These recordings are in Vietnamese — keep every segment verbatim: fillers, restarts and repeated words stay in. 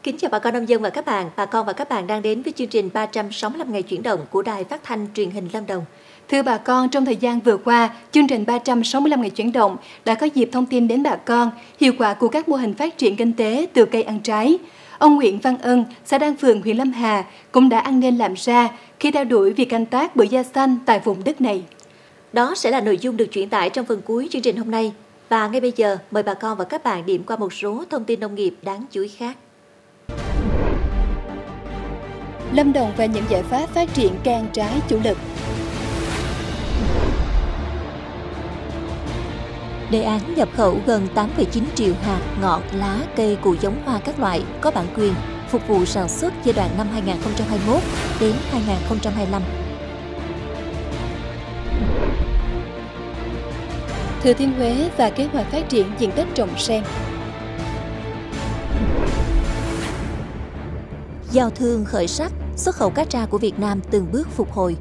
Kính chào bà con nông dân và các bạn. Bà con và các bạn đang đến với chương trình ba trăm sáu mươi lăm ngày chuyển động của Đài Phát thanh Truyền hình Lâm Đồng. Thưa bà con, trong thời gian vừa qua, chương trình ba trăm sáu mươi lăm ngày chuyển động đã có dịp thông tin đến bà con hiệu quả của các mô hình phát triển kinh tế từ cây ăn trái. Ông Nguyễn Văn Ân, xã Đan Phượng, huyện Lâm Hà cũng đã ăn nên làm ra khi theo đuổi việc canh tác bưởi da xanh tại vùng đất này. Đó sẽ là nội dung được chuyển tải trong phần cuối chương trình hôm nay. Và ngay bây giờ, mời bà con và các bạn điểm qua một số thông tin nông nghiệp đáng chú ý khác. Lâm Đồng và những giải pháp phát triển cây ăn trái chủ lực. Đề án nhập khẩu gần tám phẩy chín triệu hạt ngọt, lá, cây, củ giống hoa các loại có bản quyền phục vụ sản xuất giai đoạn năm hai nghìn không trăm hai mươi mốt đến hai nghìn không trăm hai mươi lăm. Thừa Thiên Huế và kế hoạch phát triển diện tích trồng sen. Giao thương khởi sắc, xuất khẩu cá tra của Việt Nam từng bước phục hồi.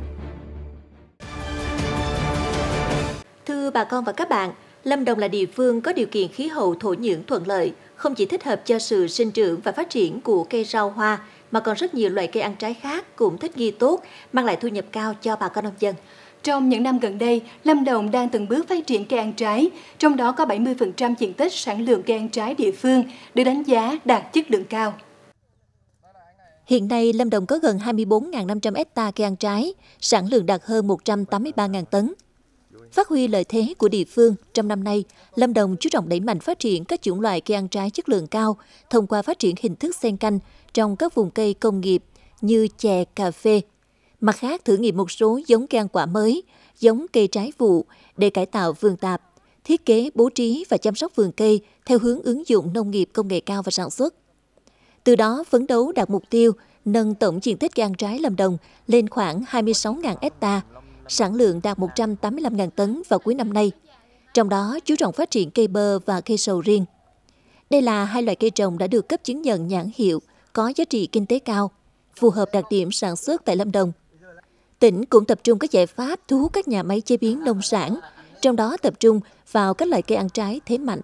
Thưa bà con và các bạn, Lâm Đồng là địa phương có điều kiện khí hậu thổ nhưỡng thuận lợi, không chỉ thích hợp cho sự sinh trưởng và phát triển của cây rau hoa, mà còn rất nhiều loại cây ăn trái khác cũng thích nghi tốt, mang lại thu nhập cao cho bà con nông dân. Trong những năm gần đây, Lâm Đồng đang từng bước phát triển cây ăn trái, trong đó có bảy mươi phần trăm diện tích sản lượng cây ăn trái địa phương được đánh giá đạt chất lượng cao. Hiện nay, Lâm Đồng có gần hai mươi bốn nghìn năm trăm héc ta cây ăn trái, sản lượng đạt hơn một trăm tám mươi ba nghìn tấn. Phát huy lợi thế của địa phương, trong năm nay, Lâm Đồng chú trọng đẩy mạnh phát triển các chủng loại cây ăn trái chất lượng cao thông qua phát triển hình thức xen canh trong các vùng cây công nghiệp như chè, cà phê. Mặt khác, thử nghiệm một số giống cây ăn quả mới, giống cây trái vụ để cải tạo vườn tạp, thiết kế, bố trí và chăm sóc vườn cây theo hướng ứng dụng nông nghiệp công nghệ cao và sản xuất. Từ đó, phấn đấu đạt mục tiêu nâng tổng diện tích cây ăn trái Lâm Đồng lên khoảng hai mươi sáu nghìn héc ta, sản lượng đạt một trăm tám mươi lăm nghìn tấn vào cuối năm nay. Trong đó, chú trọng phát triển cây bơ và cây sầu riêng. Đây là hai loại cây trồng đã được cấp chứng nhận nhãn hiệu có giá trị kinh tế cao, phù hợp đặc điểm sản xuất tại Lâm Đồng. Tỉnh cũng tập trung các giải pháp thu hút các nhà máy chế biến nông sản, trong đó tập trung vào các loại cây ăn trái thế mạnh.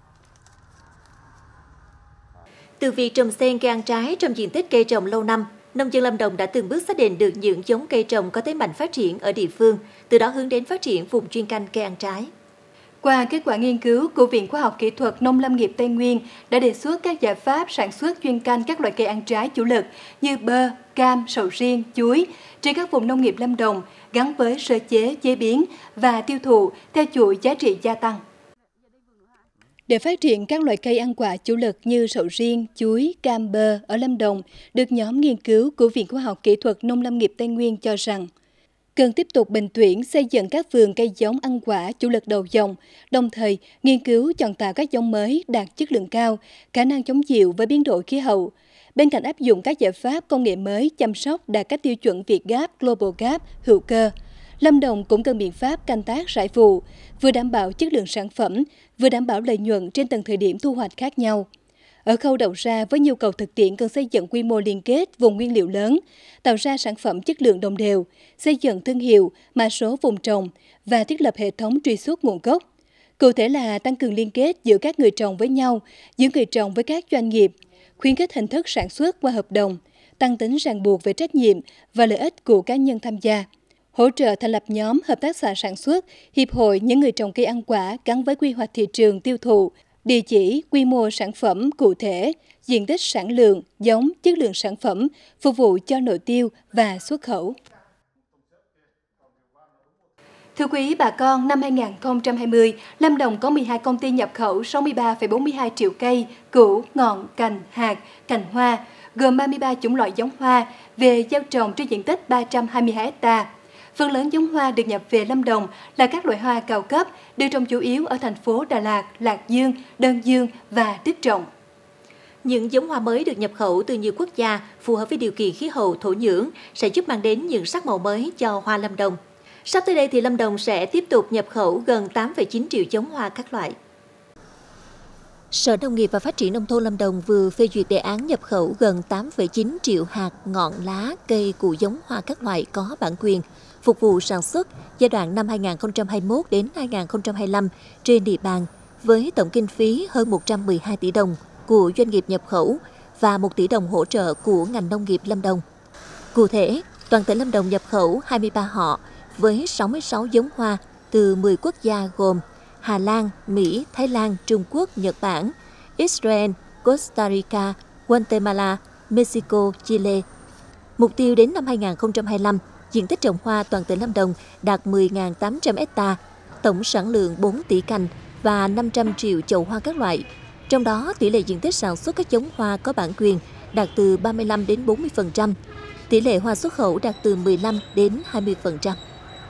Từ việc trồng xen cây ăn trái trong diện tích cây trồng lâu năm, nông dân Lâm Đồng đã từng bước xác định được những giống cây trồng có thế mạnh phát triển ở địa phương, từ đó hướng đến phát triển vùng chuyên canh cây ăn trái. Qua kết quả nghiên cứu của Viện Khoa học Kỹ thuật Nông lâm nghiệp Tây Nguyên đã đề xuất các giải pháp sản xuất chuyên canh các loại cây ăn trái chủ lực như bơ, cam, sầu riêng, chuối trên các vùng nông nghiệp Lâm Đồng gắn với sơ chế, chế biến và tiêu thụ theo chuỗi giá trị gia tăng. Để phát triển các loại cây ăn quả chủ lực như sầu riêng, chuối, cam, bơ ở Lâm Đồng, được nhóm nghiên cứu của Viện Khoa học Kỹ thuật Nông lâm nghiệp Tây Nguyên cho rằng cần tiếp tục bình tuyển xây dựng các vườn cây giống ăn quả chủ lực đầu dòng, đồng thời nghiên cứu chọn tạo các giống mới đạt chất lượng cao, khả năng chống chịu với biến đổi khí hậu. Bên cạnh áp dụng các giải pháp công nghệ mới chăm sóc đạt các tiêu chuẩn Việt Gap, Global Gap, hữu cơ, Lâm Đồng cũng cần biện pháp canh tác rải vụ, vừa đảm bảo chất lượng sản phẩm, vừa đảm bảo lợi nhuận trên từng thời điểm thu hoạch khác nhau. Ở khâu đầu ra với nhu cầu thực tiễn cần xây dựng quy mô liên kết vùng nguyên liệu lớn, tạo ra sản phẩm chất lượng đồng đều, xây dựng thương hiệu, mã số vùng trồng và thiết lập hệ thống truy xuất nguồn gốc. Cụ thể là tăng cường liên kết giữa các người trồng với nhau, giữa người trồng với các doanh nghiệp, khuyến khích hình thức sản xuất qua hợp đồng, tăng tính ràng buộc về trách nhiệm và lợi ích của cá nhân tham gia. Hỗ trợ thành lập nhóm hợp tác xã sản xuất, hiệp hội những người trồng cây ăn quả gắn với quy hoạch thị trường tiêu thụ, địa chỉ, quy mô sản phẩm cụ thể, diện tích sản lượng, giống, chất lượng sản phẩm, phục vụ cho nội tiêu và xuất khẩu. Thưa quý bà con, năm hai nghìn không trăm hai mươi, Lâm Đồng có mười hai công ty nhập khẩu sáu mươi ba phẩy bốn mươi hai triệu cây, củ, ngọn, cành, hạt, cành hoa, gồm ba mươi ba chủng loại giống hoa về gieo trồng trên diện tích ba trăm hai mươi hai héc ta. Phần lớn giống hoa được nhập về Lâm Đồng là các loại hoa cao cấp, được trồng chủ yếu ở thành phố Đà Lạt, Lạc Dương, Đơn Dương và Đức Trọng. Những giống hoa mới được nhập khẩu từ nhiều quốc gia phù hợp với điều kiện khí hậu thổ nhưỡng sẽ giúp mang đến những sắc màu mới cho hoa Lâm Đồng. Sắp tới đây thì Lâm Đồng sẽ tiếp tục nhập khẩu gần tám phẩy chín triệu giống hoa các loại. Sở Nông nghiệp và Phát triển Nông thôn Lâm Đồng vừa phê duyệt đề án nhập khẩu gần tám phẩy chín triệu hạt ngọn, lá, cây, củ giống hoa các loại có bản quyền phục vụ sản xuất giai đoạn năm hai nghìn không trăm hai mươi mốt đến hai nghìn không trăm hai mươi lăm trên địa bàn với tổng kinh phí hơn một trăm mười hai tỷ đồng của doanh nghiệp nhập khẩu và một tỷ đồng hỗ trợ của ngành nông nghiệp Lâm Đồng. Cụ thể, toàn tỉnh Lâm Đồng nhập khẩu hai mươi ba họ với sáu mươi sáu giống hoa từ mười quốc gia gồm Hà Lan, Mỹ, Thái Lan, Trung Quốc, Nhật Bản, Israel, Costa Rica, Guatemala, Mexico, Chile. Mục tiêu đến năm hai nghìn không trăm hai mươi lăm, diện tích trồng hoa toàn tỉnh Lâm Đồng đạt mười nghìn tám trăm ha, tổng sản lượng bốn tỷ cành và năm trăm triệu chậu hoa các loại. Trong đó, tỷ lệ diện tích sản xuất các giống hoa có bản quyền đạt từ ba mươi lăm đến bốn mươi phần trăm, tỷ lệ hoa xuất khẩu đạt từ mười lăm đến hai mươi phần trăm.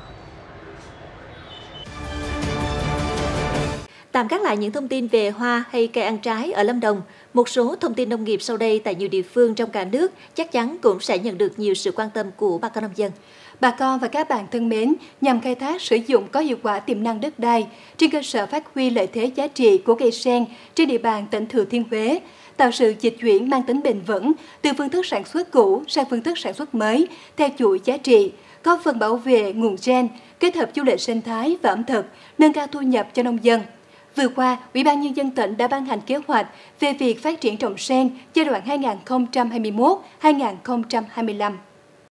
Tạm gác lại những thông tin về hoa hay cây ăn trái ở Lâm Đồng, một số thông tin nông nghiệp sau đây tại nhiều địa phương trong cả nước chắc chắn cũng sẽ nhận được nhiều sự quan tâm của bà con nông dân. Bà con và các bạn thân mến, nhằm khai thác sử dụng có hiệu quả tiềm năng đất đai, trên cơ sở phát huy lợi thế giá trị của cây sen trên địa bàn tỉnh Thừa Thiên Huế, tạo sự dịch chuyển mang tính bền vững từ phương thức sản xuất cũ sang phương thức sản xuất mới theo chuỗi giá trị, góp phần bảo vệ nguồn gen, kết hợp du lịch sinh thái và ẩm thực, nâng cao thu nhập cho nông dân. Vừa qua, Ủy ban Nhân dân tỉnh đã ban hành kế hoạch về việc phát triển trồng sen giai đoạn hai nghìn không trăm hai mươi mốt đến hai nghìn không trăm hai mươi lăm.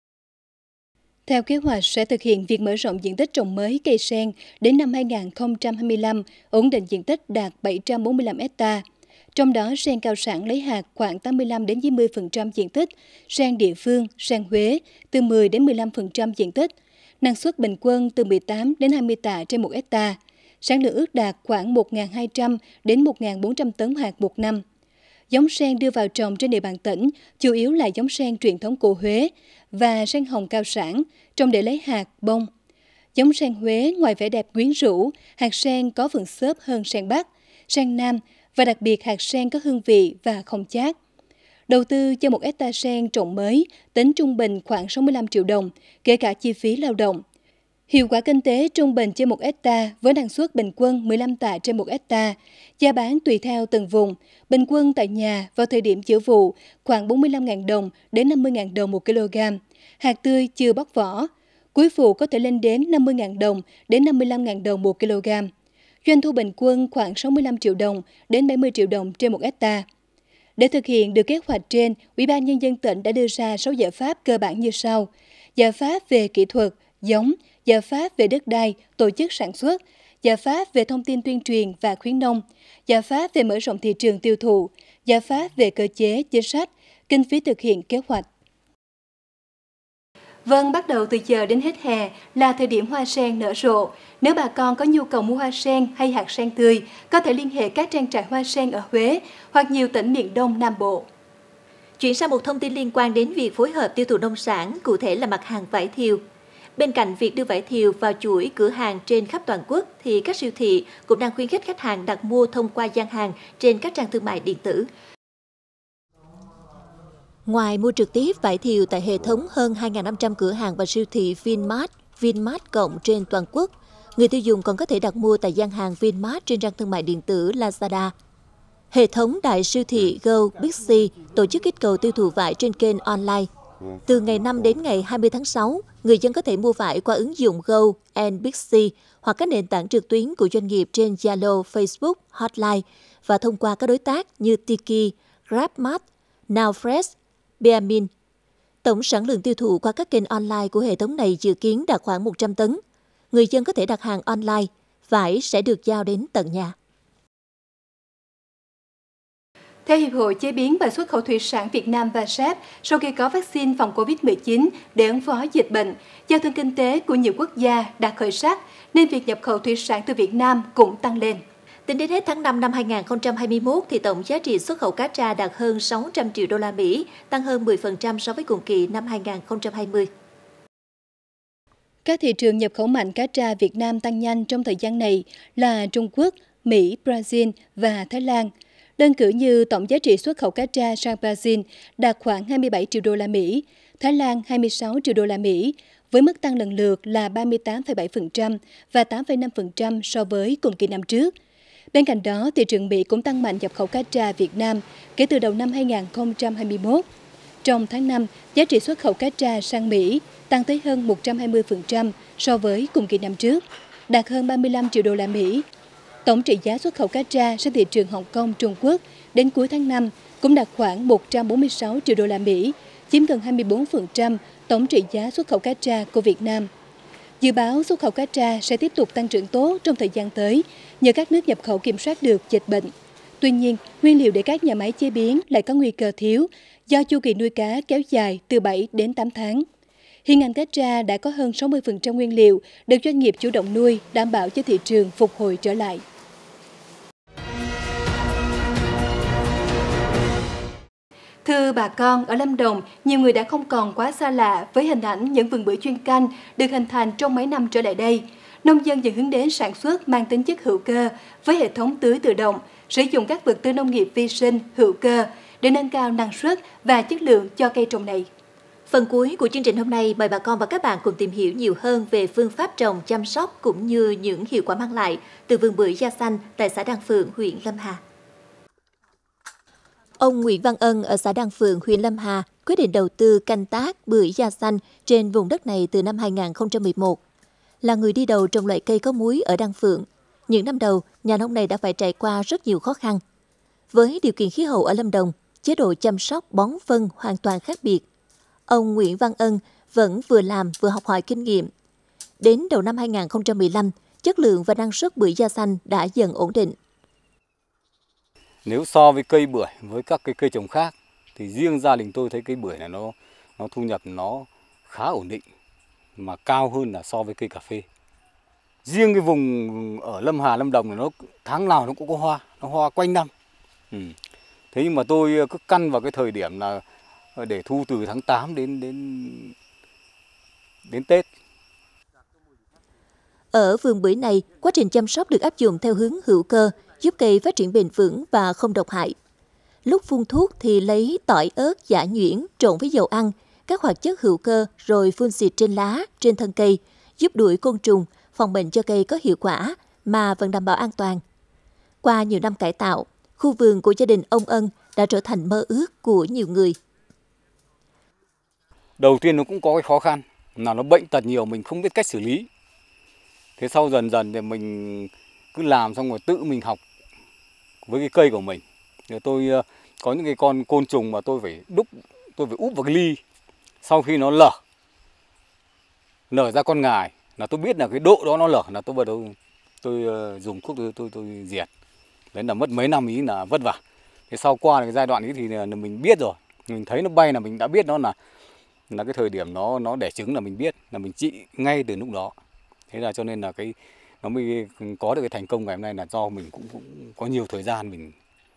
Theo kế hoạch sẽ thực hiện việc mở rộng diện tích trồng mới cây sen đến năm hai nghìn không trăm hai mươi lăm, ổn định diện tích đạt bảy trăm bốn mươi lăm ha. Trong đó, sen cao sản lấy hạt khoảng tám mươi lăm đến chín mươi phần trăm diện tích, sen địa phương, sen Huế từ mười đến mười lăm phần trăm diện tích, năng suất bình quân từ mười tám đến hai mươi tạ trên một hectare. Sản lượng ước đạt khoảng một nghìn hai trăm đến một nghìn bốn trăm tấn hạt một năm. Giống sen đưa vào trồng trên địa bàn tỉnh chủ yếu là giống sen truyền thống của Huế và sen hồng cao sản, trồng để lấy hạt, bông. Giống sen Huế ngoài vẻ đẹp quyến rũ, hạt sen có vườn xốp hơn sen Bắc, sen Nam và đặc biệt hạt sen có hương vị và không chát. Đầu tư cho một hectare sen trồng mới tính trung bình khoảng sáu mươi lăm triệu đồng, kể cả chi phí lao động. Hiệu quả kinh tế trung bình trên một hectare với năng suất bình quân mười lăm tạ trên một hectare, giá bán tùy theo từng vùng, bình quân tại nhà vào thời điểm giữa vụ khoảng bốn mươi lăm nghìn đồng đến năm mươi nghìn đồng một kg, hạt tươi chưa bóc vỏ. Cuối vụ có thể lên đến năm mươi nghìn đồng đến năm mươi lăm nghìn đồng một kg. Doanh thu bình quân khoảng sáu mươi lăm triệu đồng đến bảy mươi triệu đồng trên một hectare. Để thực hiện được kế hoạch trên, Ủy ban Nhân dân tỉnh đã đưa ra sáu giải pháp cơ bản như sau. Giải pháp về kỹ thuật, giống, giải pháp về đất đai, tổ chức sản xuất, giải pháp về thông tin tuyên truyền và khuyến nông, giải pháp về mở rộng thị trường tiêu thụ, giải pháp về cơ chế, chính sách, kinh phí thực hiện kế hoạch. Vâng, bắt đầu từ giờ đến hết hè là thời điểm hoa sen nở rộ. Nếu bà con có nhu cầu mua hoa sen hay hạt sen tươi, có thể liên hệ các trang trại hoa sen ở Huế hoặc nhiều tỉnh miền Đông Nam Bộ. Chuyển sang một thông tin liên quan đến việc phối hợp tiêu thụ nông sản, cụ thể là mặt hàng vải thiều. Bên cạnh việc đưa vải thiều vào chuỗi cửa hàng trên khắp toàn quốc, thì các siêu thị cũng đang khuyến khích khách hàng đặt mua thông qua gian hàng trên các trang thương mại điện tử. Ngoài mua trực tiếp vải thiều tại hệ thống hơn hai nghìn năm trăm cửa hàng và siêu thị Vinmart, Vinmart Cộng trên toàn quốc, người tiêu dùng còn có thể đặt mua tại gian hàng Vinmart trên trang thương mại điện tử Lazada. Hệ thống đại siêu thị Go, Big C tổ chức kích cầu tiêu thụ vải trên kênh online. Từ ngày năm đến ngày hai mươi tháng sáu, người dân có thể mua vải qua ứng dụng Go and Big C hoặc các nền tảng trực tuyến của doanh nghiệp trên Zalo, Facebook, Hotline và thông qua các đối tác như Tiki, GrabMart, Nowfresh, Beamin. Tổng sản lượng tiêu thụ qua các kênh online của hệ thống này dự kiến đạt khoảng một trăm tấn. Người dân có thể đặt hàng online, vải sẽ được giao đến tận nhà. Theo Hiệp hội Chế biến và Xuất khẩu Thủy sản Việt Nam và ét a pê, sau khi có vaccine phòng Covid mười chín để ứng phó dịch bệnh, giao thương kinh tế của nhiều quốc gia đã khởi sắc, nên việc nhập khẩu thủy sản từ Việt Nam cũng tăng lên. Tính đến hết tháng năm năm hai nghìn không trăm hai mươi mốt, thì tổng giá trị xuất khẩu cá tra đạt hơn sáu trăm triệu đô la Mỹ, tăng hơn mười phần trăm so với cùng kỳ năm hai nghìn không trăm hai mươi. Các thị trường nhập khẩu mạnh cá tra Việt Nam tăng nhanh trong thời gian này là Trung Quốc, Mỹ, Brazil và Thái Lan. Đơn cử như tổng giá trị xuất khẩu cá tra sang Brazil đạt khoảng hai mươi bảy triệu đô la Mỹ, Thái Lan hai mươi sáu triệu đô la Mỹ, với mức tăng lần lượt là ba mươi tám phẩy bảy phần trăm và tám phẩy năm phần trăm so với cùng kỳ năm trước. Bên cạnh đó, thị trường Mỹ cũng tăng mạnh nhập khẩu cá tra Việt Nam kể từ đầu năm hai nghìn không trăm hai mươi mốt. Trong tháng năm, giá trị xuất khẩu cá tra sang Mỹ tăng tới hơn một trăm hai mươi phần trăm so với cùng kỳ năm trước, đạt hơn ba mươi lăm triệu đô la Mỹ. Tổng trị giá xuất khẩu cá tra sang thị trường Hồng Kông, Trung Quốc đến cuối tháng năm cũng đạt khoảng một trăm bốn mươi sáu triệu đô la Mỹ, chiếm gần hai mươi bốn phần trăm tổng trị giá xuất khẩu cá tra của Việt Nam. Dự báo xuất khẩu cá tra sẽ tiếp tục tăng trưởng tốt trong thời gian tới nhờ các nước nhập khẩu kiểm soát được dịch bệnh. Tuy nhiên, nguyên liệu để các nhà máy chế biến lại có nguy cơ thiếu do chu kỳ nuôi cá kéo dài từ bảy đến tám tháng. Hiện ngành cá tra đã có hơn sáu mươi phần trăm nguyên liệu được doanh nghiệp chủ động nuôi, đảm bảo cho thị trường phục hồi trở lại. Thưa bà con, ở Lâm Đồng, nhiều người đã không còn quá xa lạ với hình ảnh những vườn bưởi chuyên canh được hình thành trong mấy năm trở lại đây. Nông dân dần hướng đến sản xuất mang tính chất hữu cơ với hệ thống tưới tự động, sử dụng các vật tư nông nghiệp vi sinh, hữu cơ để nâng cao năng suất và chất lượng cho cây trồng này. Phần cuối của chương trình hôm nay mời bà con và các bạn cùng tìm hiểu nhiều hơn về phương pháp trồng, chăm sóc cũng như những hiệu quả mang lại từ vườn bưởi da xanh tại xã Đan Phượng, huyện Lâm Hà. Ông Nguyễn Văn Ân ở xã Đan Phượng, huyện Lâm Hà quyết định đầu tư canh tác bưởi da xanh trên vùng đất này từ năm hai nghìn không trăm mười một. Là người đi đầu trồng loại cây có múi ở Đan Phượng, những năm đầu, nhà nông này đã phải trải qua rất nhiều khó khăn. Với điều kiện khí hậu ở Lâm Đồng, chế độ chăm sóc bón phân hoàn toàn khác biệt. Ông Nguyễn Văn Ân vẫn vừa làm vừa học hỏi kinh nghiệm. Đến đầu năm hai nghìn không trăm mười lăm, chất lượng và năng suất bưởi da xanh đã dần ổn định. Nếu so với cây bưởi với các cái cây trồng khác thì riêng gia đình tôi thấy cây bưởi này nó nó thu nhập nó khá ổn định mà cao hơn là so với cây cà phê. Riêng cái vùng ở Lâm Hà, Lâm Đồng này nó tháng nào nó cũng có hoa, nó hoa quanh năm. Ừ. Thế nhưng mà tôi cứ căn vào cái thời điểm là để thu từ tháng tám đến đến đến Tết. Ở vườn bưởi này, quá trình chăm sóc được áp dụng theo hướng hữu cơ, giúp cây phát triển bền vững và không độc hại. Lúc phun thuốc thì lấy tỏi ớt giã nhuyễn trộn với dầu ăn, các hoạt chất hữu cơ rồi phun xịt trên lá, trên thân cây, giúp đuổi côn trùng, phòng bệnh cho cây có hiệu quả mà vẫn đảm bảo an toàn. Qua nhiều năm cải tạo, khu vườn của gia đình ông Ân đã trở thành mơ ước của nhiều người. Đầu tiên nó cũng có cái khó khăn là nó bệnh tật nhiều, mình không biết cách xử lý. Thế sau dần dần thì mình cứ làm xong rồi tự mình học với cái cây của mình. Rồi tôi có những cái con côn trùng mà tôi phải đúc, tôi phải úp vào cái ly. Sau khi nó lở, nở ra con ngài là tôi biết là cái độ đó nó lở là tôi bắt đầu tôi dùng thuốc tôi tôi tôi diệt. Đấy là mất mấy năm ý là vất vả. Thế sau qua cái giai đoạn ấy thì là mình biết rồi, mình thấy nó bay là mình đã biết nó là là cái thời điểm nó nó đẻ trứng là mình biết, là mình trị ngay từ lúc đó. Thế là cho nên là cái nó mới có được cái thành công ngày hôm nay là do mình cũng, cũng có nhiều thời gian mình.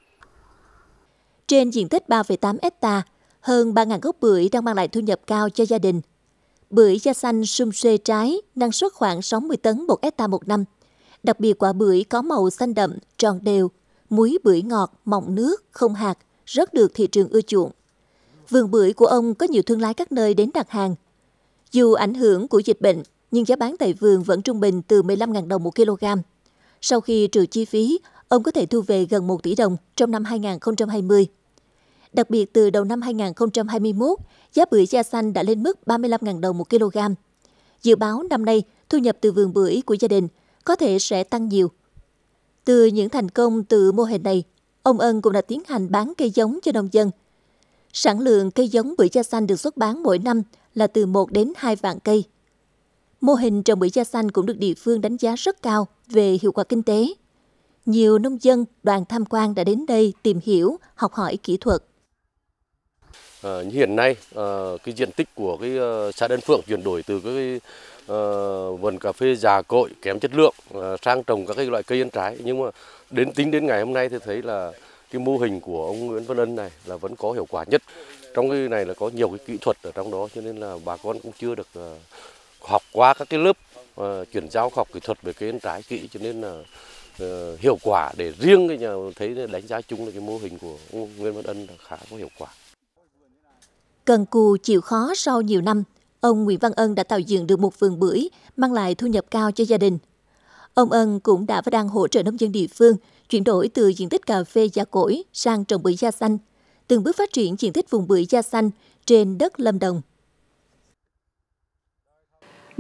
Trên diện tích ba phẩy tám héc ta, hơn ba nghìn gốc bưởi đang mang lại thu nhập cao cho gia đình. Bưởi da xanh sum xuê trái, năng suất khoảng sáu mươi tấn một héc ta một năm. Đặc biệt quả bưởi có màu xanh đậm, tròn đều, múi bưởi ngọt, mọng nước, không hạt, rất được thị trường ưa chuộng. Vườn bưởi của ông có nhiều thương lái các nơi đến đặt hàng. Dù ảnh hưởng của dịch bệnh, nhưng giá bán tại vườn vẫn trung bình từ mười lăm nghìn đồng một kg. Sau khi trừ chi phí, ông có thể thu về gần một tỷ đồng trong năm hai nghìn không trăm hai mươi. Đặc biệt từ đầu năm hai nghìn không trăm hai mươi mốt, giá bưởi da xanh đã lên mức ba mươi lăm nghìn đồng một kg. Dự báo năm nay, thu nhập từ vườn bưởi của gia đình có thể sẽ tăng nhiều. Từ những thành công từ mô hình này, ông Ân cũng đã tiến hành bán cây giống cho nông dân. Sản lượng cây giống bưởi da xanh được xuất bán mỗi năm là từ một đến hai vạn cây. Mô hình trồng bưởi da xanh cũng được địa phương đánh giá rất cao về hiệu quả kinh tế. Nhiều nông dân, đoàn tham quan đã đến đây tìm hiểu, học hỏi kỹ thuật. À, hiện nay, à, cái diện tích của cái uh, xã Đan Phượng chuyển đổi từ cái uh, vườn cà phê già cội kém chất lượng uh, sang trồng các cái loại cây ăn trái. Nhưng mà đến tính đến ngày hôm nay thì thấy là cái mô hình của ông Nguyễn Văn Ân này là vẫn có hiệu quả nhất. Trong cái này là có nhiều cái kỹ thuật ở trong đó, cho nên là bà con cũng chưa được uh, học qua các cái lớp uh, chuyển giao học kỹ thuật về cây ăn trái kỹ, cho nên là uh, hiệu quả để riêng cái nhà thấy đánh giá chung là cái mô hình của ông Nguyễn Văn Ân là khá có hiệu quả. Cần cù chịu khó sau nhiều năm, ông Nguyễn Văn Ân đã tạo dựng được một vườn bưởi mang lại thu nhập cao cho gia đình. Ông Ân cũng đã và đang hỗ trợ nông dân địa phương chuyển đổi từ diện tích cà phê già cỗi sang trồng bưởi da xanh, từng bước phát triển diện tích vùng bưởi da xanh trên đất Lâm Đồng.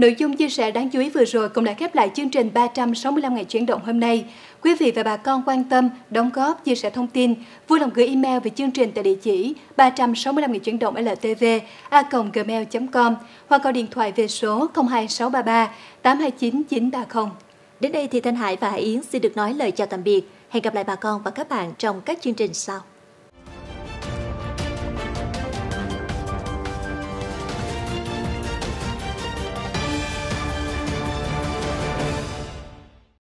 Nội dung chia sẻ đáng chú ý vừa rồi cũng đã khép lại chương trình ba trăm sáu mươi lăm ngày chuyển động hôm nay. Quý vị và bà con quan tâm, đóng góp, chia sẻ thông tin, vui lòng gửi email về chương trình tại địa chỉ ba trăm sáu mươi lăm ngày chuyển động L T V a còng gmail chấm com hoặc gọi điện thoại về số không hai sáu ba ba tám hai chín chín ba không. Đến đây thì Thanh Hải và Hải Yến xin được nói lời chào tạm biệt. Hẹn gặp lại bà con và các bạn trong các chương trình sau.